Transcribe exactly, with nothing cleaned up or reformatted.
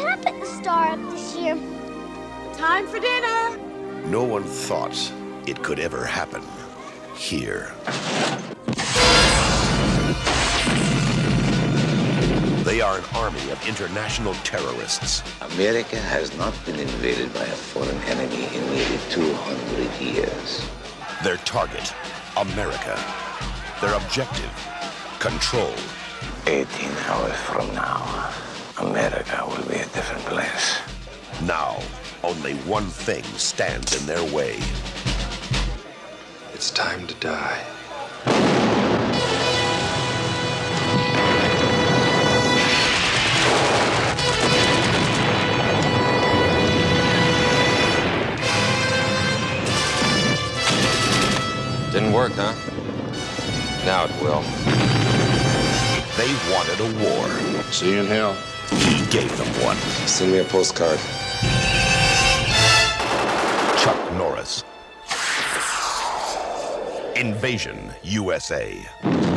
can I pick the star up this year? Time for dinner. No one thought it could ever happen here. They are an army of international terrorists. America has not been invaded by a foreign enemy in nearly two hundred years. Their target, America. Their objective, control. eighteen hours from now, America will be a different place. Now, only one thing stands in their way. It's time to die. Didn't work, huh? Now it will. They wanted a war. See you in hell. He gave them one. Send me a postcard. Chuck Norris. Invasion, U S A.